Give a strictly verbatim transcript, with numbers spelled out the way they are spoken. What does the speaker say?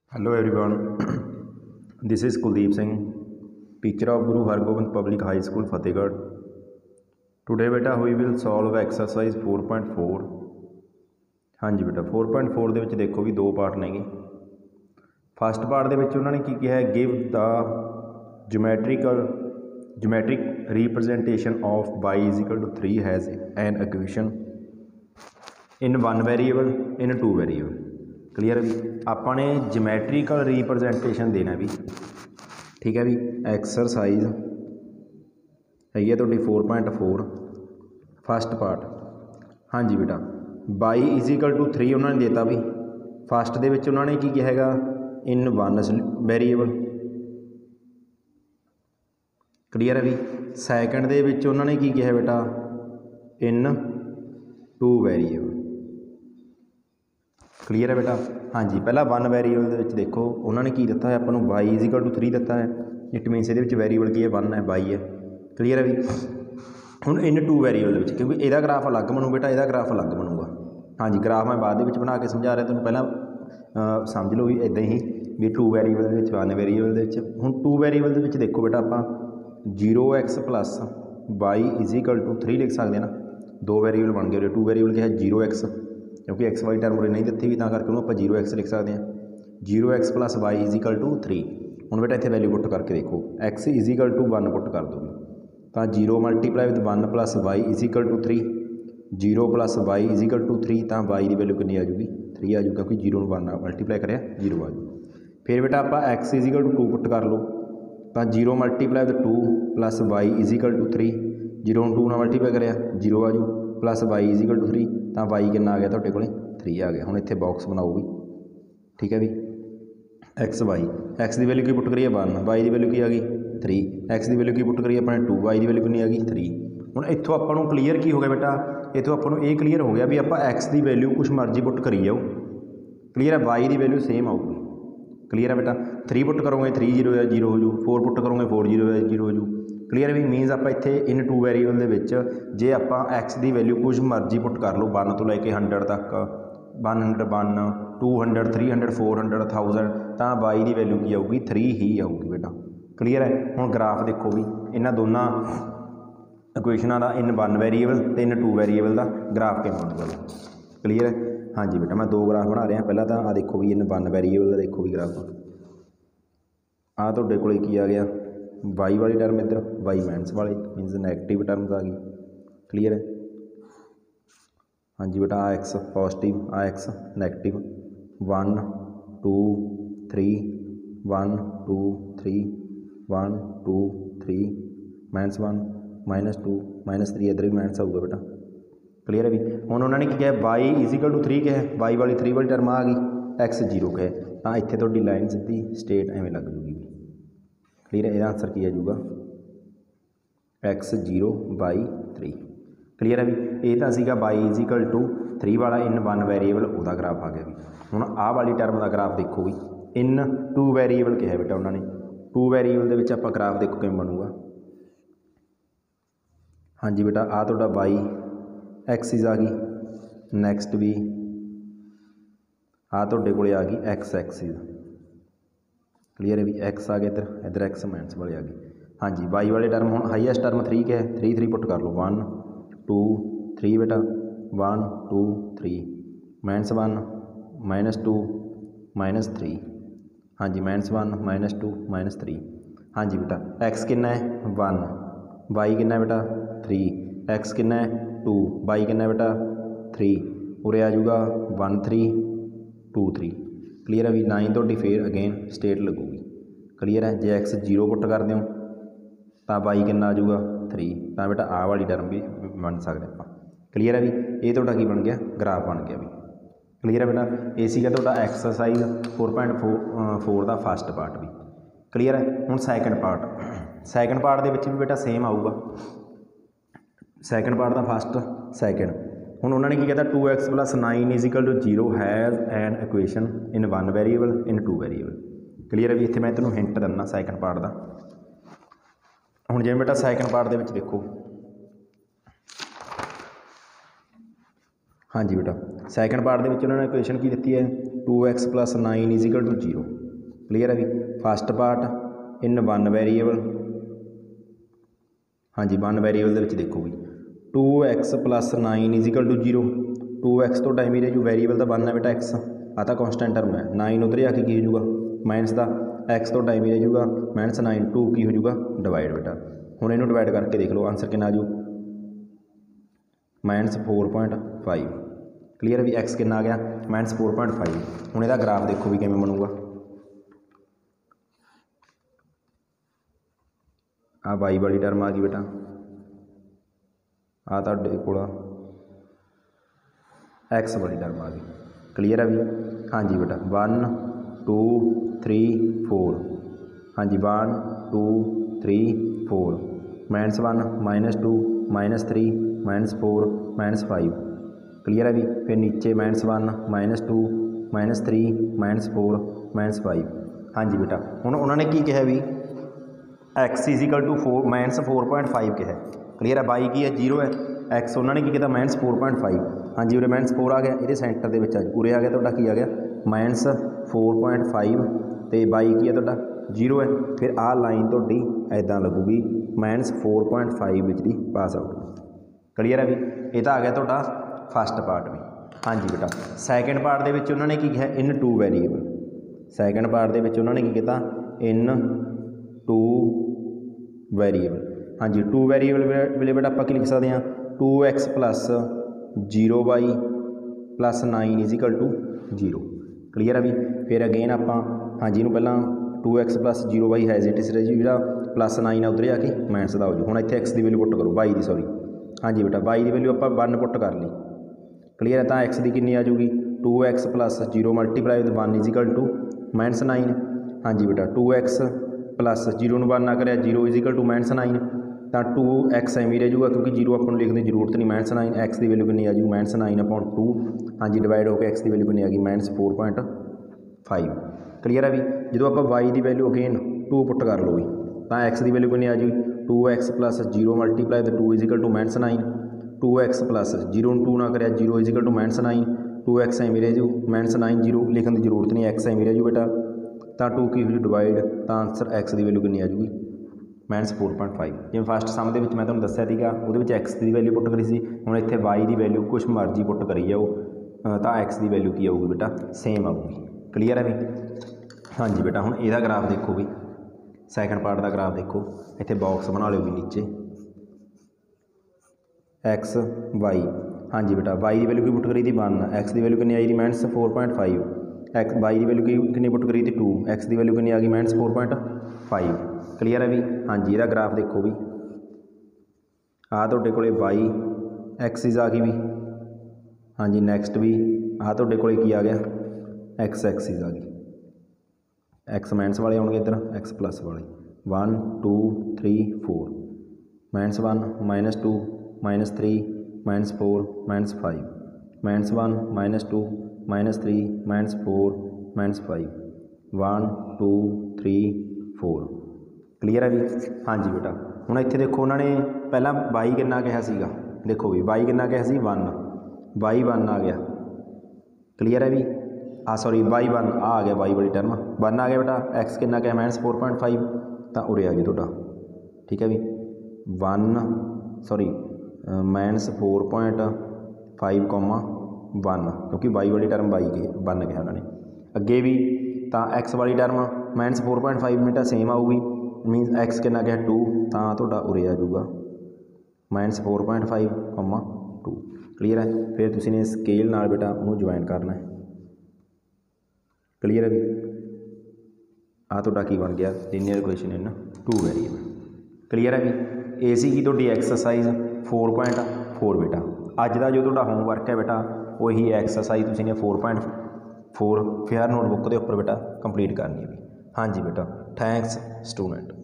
Hello everyone, this is Kuldeep Singh, teacher of Guru Hargobind Public High School, Fatehgarh. Today beta we will solve exercise four point four. हाँ जी बेटा four point four ਦੇ ਵਿੱਚ ਦੇਖੋ ਵੀ ਦੋ part ਨੇਗੇ। First part ਦੇ ਵਿੱਚ ਉਹਨਾਂ ਨੇ ਕੀ ਕਿਹਾ ਹੈ, give the geometrical geometric representation of y is equal to three has an equation in one variable in two variable। Clear है भी ਆਪਾਂ ਨੇ ਜਿਓਮੈਟ੍ਰੀਕਲ ਰਿਪਰੈਜ਼ੈਂਟੇਸ਼ਨ ਦੇਣਾ ਵੀ ਠੀਕ ਹੈ ਵੀ ਐਕਸਰਸਾਈਜ਼ ਹੈਗੀ ਹੈ ਤੁਹਾਡੀ four point four first part. हाँ जी बेटा y is equal to three उन्होंने देता भी फस्ट दे विच उन्होंने की किया है इन वन वेरीएबल। क्लीयर है भी सैकेंड दे विच उन्होंने की किया है बेटा इन टू वेरीएबल। क्लीयर है बेटा हाँ जी पहला वन वेरीएबल दे विच देखो उन्होंने की दिता है अपन y is equal to three दिता है, इट मीनस ये वेरीएबल की है वन है y है। क्लीयर है भी ਹੁਣ इन टू वेरीएबल ਦੇ ਵਿੱਚ क्योंकि ਇਹਦਾ ग्राफ अलग ਬਣੂ बेटा ਇਹਦਾ ग्राफ अलग ਬਣੂਗਾ। हाँ जी ग्राफ मैं बाद ਦੇ ਵਿੱਚ ਬਣਾ ਕੇ ਸਮਝਾ ਰਿਹਾ ਤੁਹਾਨੂੰ, ਪਹਿਲਾਂ ਸਮਝ ਲਓ ਵੀ ਇਦਾਂ ਹੀ ਵੀ टू वेरीएबल ਦੇ ਵਿੱਚ वन वेरीएबल ਦੇ ਵਿੱਚ। ਹੁਣ टू वेरीएबल ਦੇ ਵਿੱਚ ਦੇਖੋ बेटा ਆਪਾਂ zero X plus Y is equal to three लिख सकते हैं ना, दो वेरीएबल बन गए। टू वेरीएबल क्या है जीरो एक्स, क्योंकि एक्स वाई टर्म उरे नहीं दी भी ਤਾਂ ਕਰਕੇ ਉਹਨੂੰ ਆਪਾਂ जीरो एक्स लिख सकते हैं। Zero X plus Y is equal to three. ਹੁਣ बेटा ਇੱਥੇ वैल्यू पुट करके देखो X is equal to one put कर दो तो zero multiply with one plus Y is equal to three, zero plus Y is equal to three तो Y की वैल्यू कितनी आ जाएगी थ्री आ जाएगी, क्योंकि जीरो वन मल्टीप्लाई कराया जीरो आ जाए। फिर बेटा आप X is equal to to put कर लो तो zero multiply with two plus Y is equal to three, zero two ना मल्टीप्लाई कराया जीरो आ जाऊ plus Y is equal to three तो वाई कितना आ गया तुहाडे कोले थ्री आ गया। हुण इत्थे बॉक्स बनाओ भी ठीक है भी एक्स वाई, एक्स की वैल्यू की पुट करिए वन, वाई की वैल्यू की आ गई थ्री, एक्स की वैल्यू की पुट करिए अपने टू, वाई की वैल्यू कितनी आ गई थ्री। हुण इत्थों आपां नूं क्लीयर की हो गया बेटा, इत्थों आपां नूं ये क्लीयर हो गया भी आपां एक्स की वैल्यू कुछ मर्जी पुट करी जाओ। क्लीयर है वाई की वैल्यू सेम आऊगी। क्लीयर है बेटा थ्री पुट करोगे थ्री जीरो है जीरो हो जू, फोर पुट करोगे फोर जीरो है जीरो हो जू। क्लीयर भी मीनस आप इत्थे इन टू वेरीएबल दे विच जे आपां एक्स की वैल्यू कुछ मर्जी पुट कर लो वन तो लैके हंड्रड तक, one hundred one two hundred three hundred four hundred thousand तो वाई की वैल्यू की आऊगी थ्री ही आऊगी बेटा। क्लीयर है हुण ग्राफ देखो भी इन्हां दोनों इक्वेशनां दा इन वन वेरीएबल तो इन टू वेरीएबल का ग्राफ किवें बनूगा। क्लीयर है हाँ जी बेटा मैं दो ग्राफ बना रहा पहला तो आ देखो भी इन वन वेरीएबल का देखो भी ग्राफ आ तुहाडे कोले की आ गया वाई वाली टर्म इधर वाई माइनस वाली मीनस नैगेटिव टर्म्स आ गई। क्लीयर है हाँ जी बेटा आ एक्स पॉजिटिव आ X negative one two three one two three one two three minus one minus two minus three इधर भी माइनस आऊगा बेटा। क्लीयर है भी हुण उन्होंने की किया Y is equal to three क्या है, वाई वाली थ्री वाली टर्म आ गई, एक्स जीरो क्या है तो इत्थे तुहाडी लाइन सीधी स्ट्रेट एवें लग जूगी। क्लीयर है यदा आंसर की आ जाऊगा X zero Y three. Clear है भी ये तो सीगा Y is equal to three वाला इन वन वेरीएबल वह ग्राफ आ गया भी। हुण आ वाली टर्म का ग्राफ देखो भी इन टू वेरीएबल क्या है बेटा उन्होंने टू वेरीएबल के आप ग्राफ देखो किमें बनूगा। हाँ जी बेटा आ तुहाडा वाई एक्सिस आ गई, नैक्सट भी आ तुहाडे कोले आ गई एक्स एक्सिस। क्लीयर है भी एक्स आ गया इधर इधर एक्स माइनस वाले आ गई। हाँ जी वाई वाले टर्म हुण हाईएस्ट टर्म थ्री क्या है थ्री थ्री पुट कर लो वन टू थ्री बेटा one two three minus one minus two minus three हाँ जी minus one minus two minus three. हाँ जी बेटा एक्स कितना है वन, वाई कितना है बेटा थ्री, एक्स कितना है टू, वाई कितना है बेटा थ्री, उरे आ जाऊगा one three two three. Clear है भी लाइन तो फिर अगेन स्ट्रेट लगूगी। क्लीयर है जे एक्स जीरो पुट कर दो तो वाई कितना आ जाऊगा थ्री तो बेटा आ वाली टर्म भी बन सकते आप। क्लीयर है भी ये तो की बन गया ग्राफ बन गया भी। क्लीयर है बेटा ये सीगा तुहाडा exercise four point four four का फस्ट पार्ट भी। क्लीयर है हुण सैकेंड पार्ट सैकेंड पार्ट के भी बेटा सेम आऊगा। सैकेंड पार्ट का फस्ट सैकेंड हुण उन्होंने की कहता two x plus nine is equal to zero has an equation in one variable in two variable. Clear है भी इत्थे मैं तैनूं हिंट दिंदा सैकेंड पार्ट का। हुण जिवें बेटा सैकेंड पार्ट के देखो हाँ जी बेटा सैकेंड पार्ट के उन्होंने इक्वेशन की दी है two x plus nine is equal to zero. Clear है भी। First part in one variable, हाँ जी वन वेरीएबल के देखो भी two x plus nine is equal to zero. Two X तो टाइम ही रह जू वेरीएबल का वन है बेटा एक्स आ तो कॉन्सटेंट टर्म है, नाइन उधर आके की हो जाऊगा माइनस का एक्स तो टाइम ही रह जूगा माइनस नाइन टू की हो जाऊगा डिवाइड बेटा। हुण इनू डिवाइड करके देख लो आंसर कितना आ जू minus four point five. Clear भी एक्स कितना आ गया माइनस फोर पॉइंट फाइव। हुण इहदा ग्राफ देखो भी किवें बनूगा। आ वाई वाली टर्म आ गई बेटा, आ तुहाडे कोल एक्स वाली टर्म आ गई। क्लीयर है भी। हाँ जी बेटा वन टू थ्री फोर, हाँ जी one two three four minus one minus two minus three minus four minus five. Clear है भी। फिर नीचे minus one minus two minus three minus four minus five. हाँ जी बेटा हुण उन्होंने की कहा भी X is equal to four minus four point five कहा। क्लीयर है। वाई की है जीरो है, एक्स उन्होंने की किया माइनस फोर पॉइंट फाइव। हाँ जी उरे माइनस फोर आ गया, ये सेंटर के आ उरे आ गया तो की आ गया माइनस फोर पॉइंट फाइव तो वाई की है तो जीरो है। फिर आ लाइन तो इदा लगूगी माइनस फोर पॉइंट फाइव जी पास आउट। क्लीयर है भी। ये तो आ गया तो फस्ट पार्ट भी। हाँ जी बेटा सैकेंड पार्ट के उन्होंने की कहा in two variable. Second part के उन्होंने की किया इन टू वेरीएबल। हाँ जी टू वेरीएबल वे बेटा आप लिख सकते हैं two x plus zero y plus nine is equal to zero. Clear है भी। फिर अगेन आप हाँ जी पहला two x plus zero y है जिट रह जी प्लस नाइन है उधर आके माइनस का हो जू। हूँ इतने एक्स की वैल्यू पुट करो वाई की सॉरी हाँ जी बेटा वाई की वैल्यू आप वन पुट कर ली। क्लीयर है। तो एक्स की कितनी आ जाऊगी two x plus zero multiply with one is equal to minus nine. हाँ जी बेटा two x plus zero one ना कर zero is equal to minus nine तो टू एक्स एवं रह जूगा क्योंकि जीरो अपन लिखने की जरूरत नहीं माइनस नाइन। एक्स की वैल्यू कितनी आ जू माइनस नाइन अपॉन टू। हाँ जी डिवाइड होकर एक्स की वैल्यू कितनी आ गई minus four point five. Clear है भी। जो आप वाई की वैल्यू अगेन टू पुट कर लो भी तो एक्स की वैल्यू कितनी आ जू two x plus zero multiply the two is equal to minus nine. Two x plus zero two ना कर zero is equal to minus nine. Two x एवं रह जू माइनस नाइन जीरो लिखने की जरूरत नहीं एक्स एवं रह जू बेटा तो टू की हो जू डिवाइड तो आंसर एक्स की वैल्यू कितनी आ जूगी माइनस फोर पॉइंट फाइव। जिवें फस्ट सम के मैं तुहानूं दस्सिया सीगा उहदे एक्स की वैल्यू पुट करी सी, हुण इत्थे वाई की वैल्यू कुछ मर्जी पुट करी जाओ तो एक्स की वैल्यू की आऊगी बेटा सेम आऊगी। क्लीयर है भी। हाँ जी बेटा हुण इहदा ग्राफ देखो भी सैकेंड पार्ट का ग्राफ देखो इत्थे बॉक्स बना लो भी नीचे एक्स वाई। हाँ जी बेटा वाई की वैल्यू की पुट करी थी वन, एक्स की वैल्यू कितनी आई थी minus four point five. X y की वैल्यू की कितनी पुट करी थी टू, एक्स की वैल्यू कितनी आ गई minus four point five. Clear है भी। हाँ जी इसका ग्राफ देखो भी आ तुहाडे कोले वाई एक्सिस आ गई भी। हाँ जी नैक्सट भी आ तुहाडे कोले की आ गया एक्स एक्सिस आ गई। एक्स माइनस वाले आउणगे इधर एक्स प्लस वाले one two three four minus one minus two minus three minus four minus five minus one minus two minus three minus four minus five one two three four. Clear है भी। हाँ जी बेटा हुण इत्थे देखो उन्होंने पहला वाई कितना कहा सीगा देखो भी वाई कितना कहा सी वन, वाई वन आ गया। क्लीयर है भी। आ सॉरी वाई वन आ गया वाई वाली टर्म वन आ गया बेटा। एक्स कितना कहा माइनस फोर पॉइंट फाइव तो उरे आ गया तुहाडा। ठीक है भी one sorry minus four point five comma one क्योंकि वाई वाली टर्म वाई के वन कहा उन्होंने। अगे भी तो एक्स वाली term minus four point five बेटा सेम आऊगी मीनस एक्स कितना कहा टू तो तुहाडा उरे आ जाऊगा minus four point five comma two. Clear है। फिर तुसीं ने स्केल नाल बेटा उन्होंने ज्वाइन करना है। क्लीयर है भी। आ तुहाडा की बन गया linear equation in two variable. Clear है भी। ए सी की तुहाडी एक्सरसाइज फोर पॉइंट फोर बेटा अज का जो तुहाडा होमवर्क है बेटा वही एक्सरसाइज तुसीं ने four point four fair notebook के उपर बेटा कंप्लीट करनी है भी। हाँ जी बेटा थैंक्स स्टूडेंट।